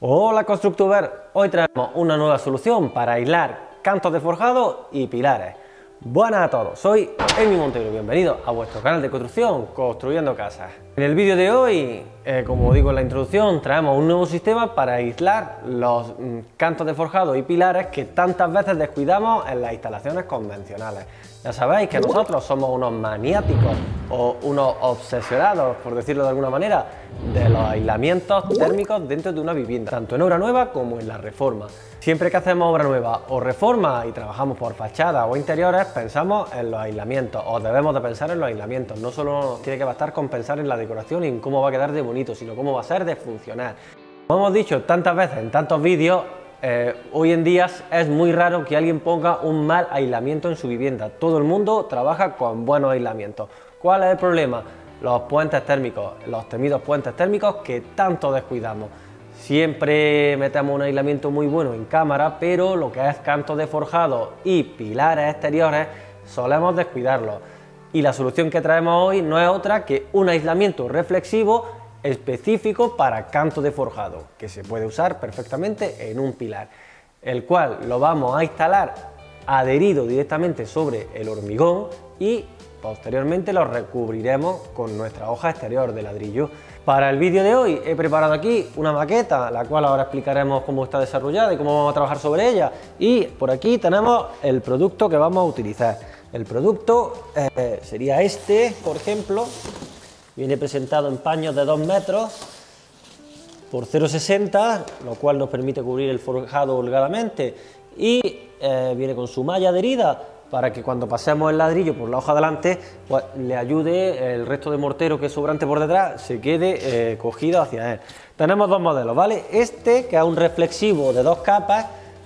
Hola Constructuber, hoy traemos una nueva solución para aislar cantos de forjado y pilares. Buenas a todos, soy Emi Montero, bienvenidos a vuestro canal de construcción Construyendo Casas. En el vídeo de hoy, como digo en la introducción, traemos un nuevo sistema para aislar los cantos de forjado y pilares que tantas veces descuidamos en las instalaciones convencionales. Ya sabéis que nosotros somos unos maniáticos o unos obsesionados, por decirlo de alguna manera, de los aislamientos térmicos dentro de una vivienda, tanto en obra nueva como en la reforma. Siempre que hacemos obra nueva o reforma y trabajamos por fachada o interiores, pensamos en los aislamientos, o debemos de pensar en los aislamientos. No solo nos tiene que bastar con pensar en la decoración y en cómo va a quedar de bonito, sino cómo va a ser de funcional. Como hemos dicho tantas veces en tantos vídeos, hoy en día es muy raro que alguien ponga un mal aislamiento en su vivienda. Todo el mundo trabaja con buenos aislamientos. ¿Cuál es el problema? Los puentes térmicos, los temidos puentes térmicos que tanto descuidamos. Siempre metemos un aislamiento muy bueno en cámara, pero lo que es cantos de forjado y pilares exteriores solemos descuidarlos. Y la solución que traemos hoy no es otra que un aislamiento reflexivo específico para cantos de forjado, que se puede usar perfectamente en un pilar, el cual lo vamos a instalar adherido directamente sobre el hormigón y posteriormente lo recubriremos con nuestra hoja exterior de ladrillo. Para el vídeo de hoy he preparado aquí una maqueta, la cual ahora explicaremos cómo está desarrollada y cómo vamos a trabajar sobre ella. Y por aquí tenemos el producto que vamos a utilizar. El producto sería este, por ejemplo. Viene presentado en paños de 2 metros por 0,60, lo cual nos permite cubrir el forjado holgadamente, y viene con su malla adherida para que cuando pasemos el ladrillo por la hoja delante, pues le ayude el resto de mortero que es sobrante por detrás, se quede cogido hacia él. Tenemos dos modelos, ¿vale? Este, que es un reflexivo de 2 capas,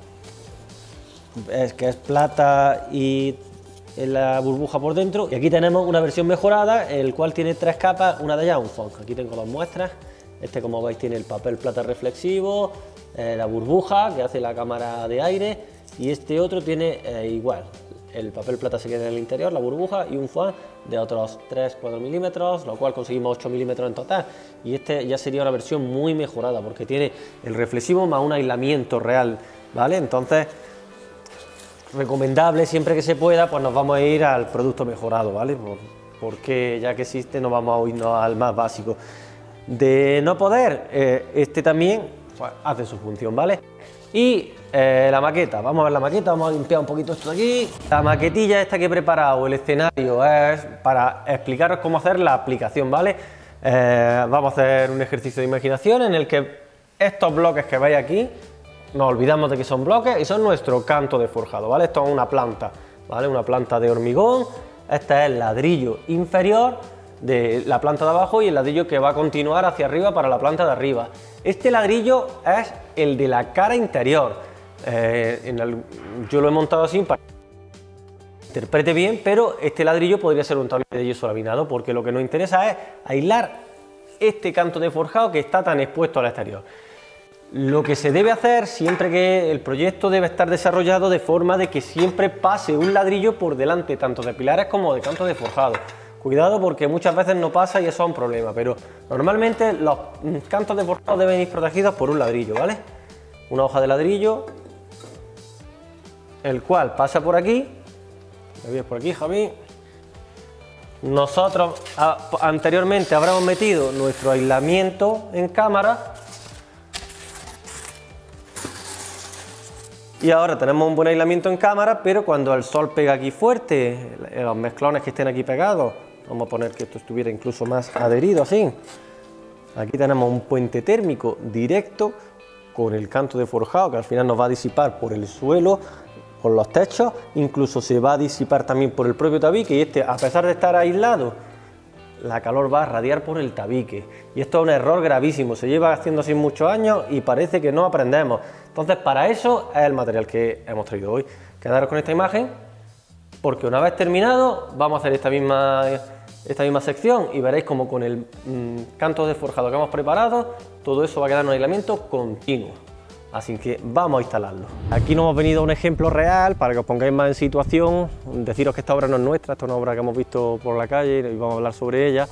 que es plata y en la burbuja por dentro, y aquí tenemos una versión mejorada, el cual tiene 3 capas, una de ellas un fondo. Aquí tengo 2 muestras. Este, como veis, tiene el papel plata reflexivo, la burbuja que hace la cámara de aire, y este otro tiene igual, el papel plata se queda en el interior, la burbuja, y un foam de otros 3-4 milímetros, lo cual conseguimos 8 milímetros en total. Y este ya sería una versión muy mejorada porque tiene el reflexivo más un aislamiento real, ¿vale? Entonces, recomendable, siempre que se pueda, pues nos vamos a ir al producto mejorado, ¿vale? Porque ya que existe no vamos a irnos al más básico. De no poder, este también pues, hace su función, ¿vale? Y la maqueta, vamos a ver la maqueta, vamos a limpiar un poquito esto de aquí. La maquetilla esta que he preparado, el escenario, es para explicaros cómo hacer la aplicación, ¿vale? Vamos a hacer un ejercicio de imaginación en el que estos bloques que veis aquí, nos olvidamos de que son bloques y son nuestro canto de forjado, ¿vale? Esto es una planta, ¿vale? Una planta de hormigón. Este es el ladrillo inferior de la planta de abajo y el ladrillo que va a continuar hacia arriba para la planta de arriba. Este ladrillo es el de la cara interior. Yo lo he montado así para que interprete bien, pero este ladrillo podría ser un tablero de yeso laminado, porque lo que nos interesa es aislar este canto de forjado que está tan expuesto al exterior. Lo que se debe hacer siempre que el proyecto debe estar desarrollado de forma de que siempre pase un ladrillo por delante, tanto de pilares como de cantos de forjado. Cuidado porque muchas veces no pasa y eso es un problema, pero normalmente los cantos de forjado deben ir protegidos por un ladrillo, ¿vale? Una hoja de ladrillo, el cual pasa por aquí. ¿Me ves por aquí, Javi? Nosotros anteriormente habremos metido nuestro aislamiento en cámara. Y ahora tenemos un buen aislamiento en cámara, pero cuando el sol pega aquí fuerte, los mezclones que estén aquí pegados, vamos a poner que esto estuviera incluso más adherido así. Aquí tenemos un puente térmico directo con el canto de forjado que al final nos va a disipar por el suelo, por los techos, incluso se va a disipar también por el propio tabique, y este, a pesar de estar aislado, la calor va a radiar por el tabique. Y esto es un error gravísimo, se lleva haciendo así muchos años y parece que no aprendemos. Entonces, para eso es el material que hemos traído hoy. Quedaros con esta imagen, porque una vez terminado vamos a hacer esta misma sección y veréis como con el canto de forjado que hemos preparado, todo eso va a quedar en un aislamiento continuo. Así que vamos a instalarlo. Aquí nos hemos venido a un ejemplo real para que os pongáis más en situación. Deciros que esta obra no es nuestra, esta es una obra que hemos visto por la calle y vamos a hablar sobre ella.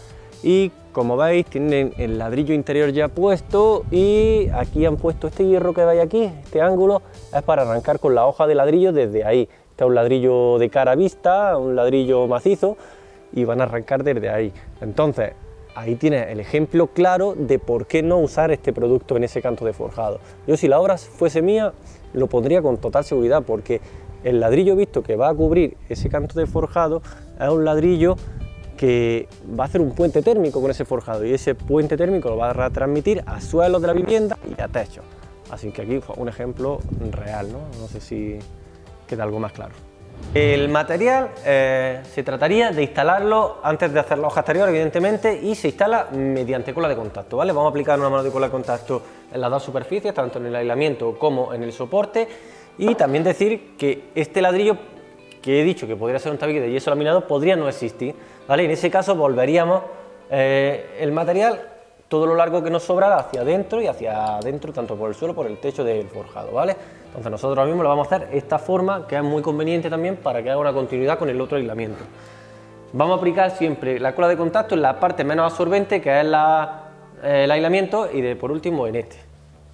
y como veis tienen el ladrillo interior ya puesto y aquí han puesto este hierro que veis aquí, este ángulo, es para arrancar con la hoja de ladrillo desde ahí. Este es un ladrillo de cara vista, un ladrillo macizo y van a arrancar desde ahí. Entonces ahí tienes el ejemplo claro de por qué no usar este producto en ese canto de forjado. Yo, si la obra fuese mía, lo pondría con total seguridad, porque el ladrillo visto que va a cubrir ese canto de forjado es un ladrillo que va a hacer un puente térmico con ese forjado, y ese puente térmico lo va a retransmitir a suelos de la vivienda y a techos. Así que aquí un ejemplo real, ¿no? No sé si queda algo más claro. El material se trataría de instalarlo antes de hacer la hoja exterior, evidentemente, y se instala mediante cola de contacto, ¿vale? Vamos a aplicar una mano de cola de contacto en las dos superficies, tanto en el aislamiento como en el soporte, y también decir que este ladrillo, que he dicho que podría ser un tabique de yeso laminado, podría no existir, ¿vale? En ese caso volveríamos el material todo lo largo que nos sobrara hacia adentro y hacia adentro, tanto por el suelo, por el techo del forjado, ¿vale? Entonces nosotros ahora mismo lo vamos a hacer esta forma, que es muy conveniente también para que haga una continuidad con el otro aislamiento. Vamos a aplicar siempre la cola de contacto en la parte menos absorbente, que es el aislamiento, y por último en este.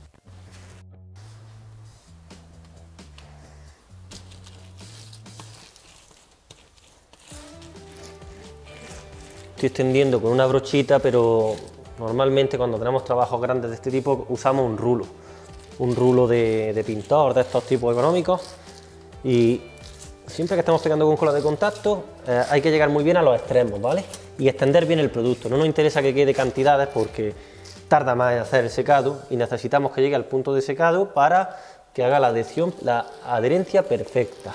Estoy extendiendo con una brochita, pero normalmente cuando tenemos trabajos grandes de este tipo usamos un rulo de pintor de estos tipos económicos, y siempre que estamos pegando con cola de contacto hay que llegar muy bien a los extremos, ¿vale? Y extender bien el producto. No nos interesa que quede cantidades porque tarda más en hacer el secado y necesitamos que llegue al punto de secado para que haga la adherencia perfecta.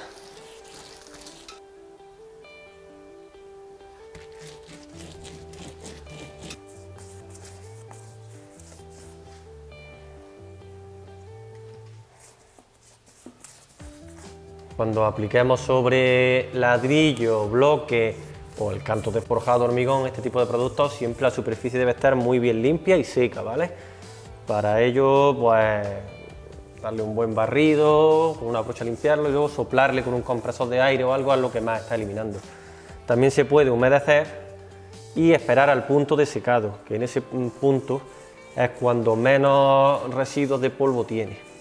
Cuando apliquemos sobre ladrillo, bloque o el canto de forjado hormigón, este tipo de productos, siempre la superficie debe estar muy bien limpia y seca, ¿vale? Para ello, pues darle un buen barrido, con una brocha limpiarlo y luego soplarle con un compresor de aire o algo a lo que más está eliminando. También se puede humedecer y esperar al punto de secado, que en ese punto es cuando menos residuos de polvo tiene.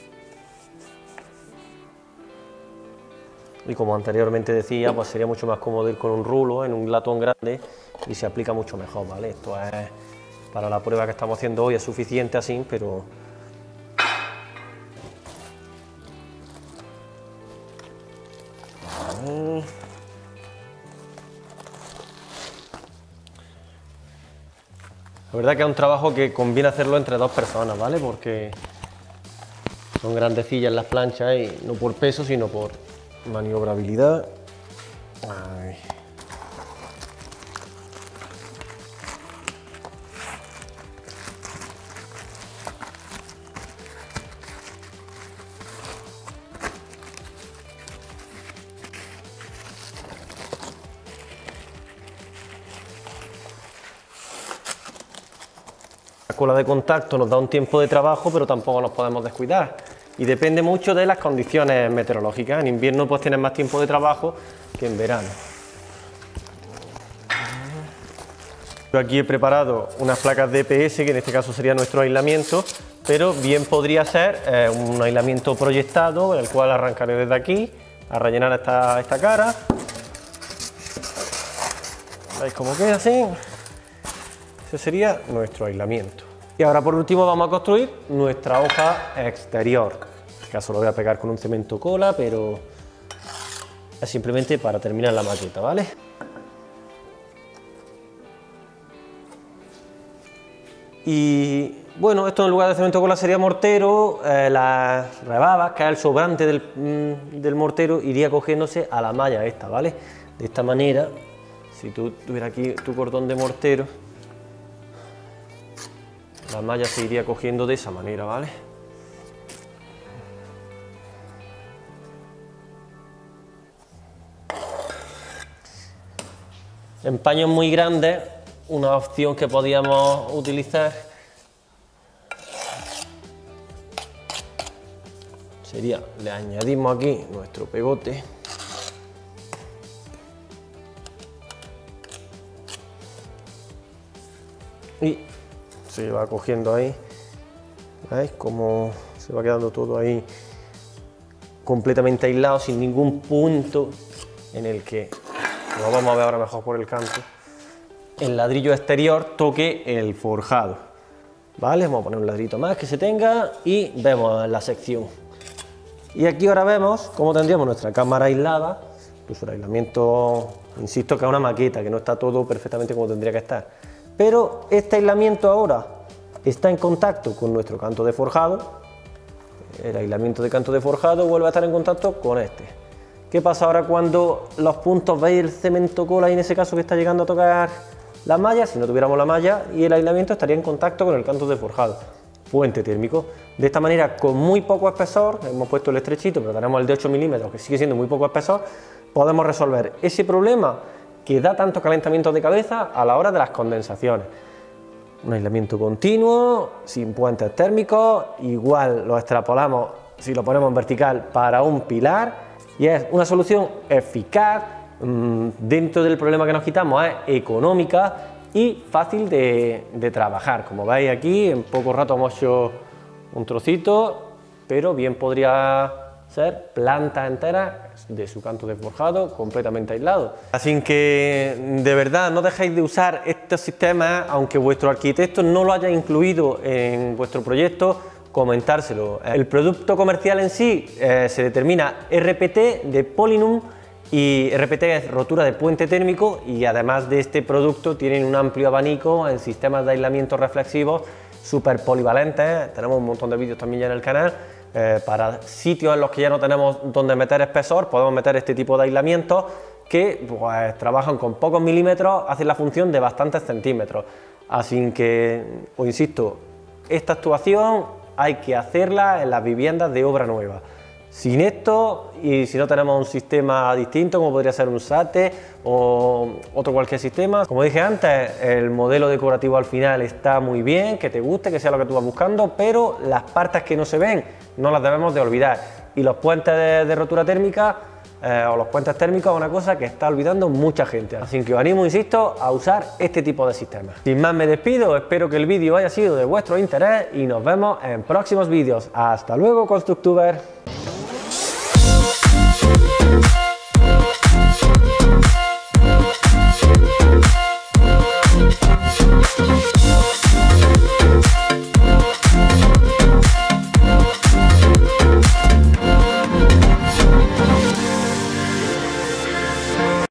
Y como anteriormente decía, pues sería mucho más cómodo ir con un rulo en un latón grande y se aplica mucho mejor, ¿vale? Esto es, para la prueba que estamos haciendo hoy, es suficiente así, pero la verdad que es un trabajo que conviene hacerlo entre dos personas, ¿vale? Porque son grandecillas las planchas y no por peso, sino por maniobrabilidad. Ay. La cola de contacto nos da un tiempo de trabajo, pero tampoco nos podemos descuidar. Y depende mucho de las condiciones meteorológicas. En invierno pues tienes más tiempo de trabajo que en verano. Yo aquí he preparado unas placas de EPS, que en este caso sería nuestro aislamiento, pero bien podría ser un aislamiento proyectado, el cual arrancaré desde aquí a rellenar esta cara. ¿Veis cómo queda así? Ese sería nuestro aislamiento. Y ahora por último vamos a construir nuestra hoja exterior. En este caso lo voy a pegar con un cemento cola, pero es simplemente para terminar la maqueta, ¿vale? Y bueno, esto en lugar de cemento cola sería mortero. Las rebabas, que es el sobrante del mortero, iría cogiéndose a la malla esta, ¿vale? De esta manera, si tú tuvieras aquí tu cordón de mortero, la malla se iría cogiendo de esa manera, ¿vale? En paños muy grandes, una opción que podíamos utilizar sería, le añadimos aquí nuestro pegote . y se va cogiendo ahí. ¿Veis cómo se va quedando todo ahí completamente aislado, sin ningún punto en el que, lo vamos a ver ahora mejor por el canto, el ladrillo exterior toque el forjado? Vale, vamos a poner un ladrito más que se tenga y vemos la sección. Y aquí ahora vemos cómo tendríamos nuestra cámara aislada, incluso el aislamiento, insisto que es una maqueta, que no está todo perfectamente como tendría que estar. Pero este aislamiento ahora está en contacto con nuestro canto de forjado, el aislamiento de canto de forjado vuelve a estar en contacto con este. ¿Qué pasa ahora cuando los puntos, veis el cemento cola y en ese caso que está llegando a tocar la malla? Si no tuviéramos la malla y el aislamiento estaría en contacto con el canto de forjado. Puente térmico. De esta manera, con muy poco espesor, hemos puesto el estrechito, pero tenemos el de 8 milímetros, que sigue siendo muy poco espesor, podemos resolver ese problema que da tanto calentamiento de cabeza a la hora de las condensaciones. Un aislamiento continuo, sin puentes térmicos, igual lo extrapolamos si lo ponemos en vertical para un pilar, y es una solución eficaz, dentro del problema que nos quitamos es económica y fácil de trabajar. Como veis aquí, en poco rato hemos hecho un trocito, pero bien podría ser plantas enteras de su canto de forjado completamente aislado. Así que de verdad no dejéis de usar estos sistemas, aunque vuestro arquitecto no lo haya incluido en vuestro proyecto, comentárselo. El producto comercial en sí se determina RPT de Polynum, y RPT es rotura de puente térmico, y además de este producto tienen un amplio abanico en sistemas de aislamiento reflexivos súper polivalentes. Tenemos un montón de vídeos también ya en el canal. Para sitios en los que ya no tenemos donde meter espesor, podemos meter este tipo de aislamientos que pues trabajan con pocos milímetros, hacen la función de bastantes centímetros. Así que, os insisto, esta actuación hay que hacerla en las viviendas de obra nueva. Sin esto, y si no tenemos un sistema distinto como podría ser un SATE o otro cualquier sistema, como dije antes, el modelo decorativo al final está muy bien, que te guste, que sea lo que tú vas buscando, pero las partes que no se ven no las debemos de olvidar, y los puentes de rotura térmica o los puentes térmicos es una cosa que está olvidando mucha gente. Así que os animo, insisto, a usar este tipo de sistemas. Sin más me despido, espero que el vídeo haya sido de vuestro interés y nos vemos en próximos vídeos. Hasta luego, Constructuber.